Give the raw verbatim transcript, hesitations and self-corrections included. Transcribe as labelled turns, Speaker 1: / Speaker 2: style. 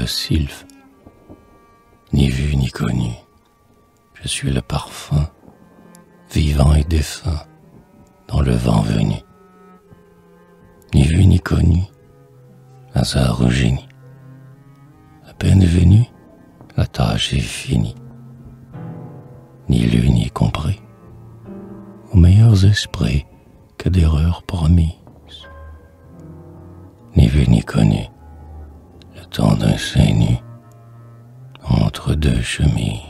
Speaker 1: sylphe, ni vu ni connu. Je suis le parfum, vivant et défunt, dans le vent venu. Ni vu ni connu, hasard ou génie. À peine venu, la tâche est finie. Ni lu ni compris, aux meilleurs esprits que d'erreurs promises. Ni vu ni connu, le temps d'un sein nu, entre deux chemises.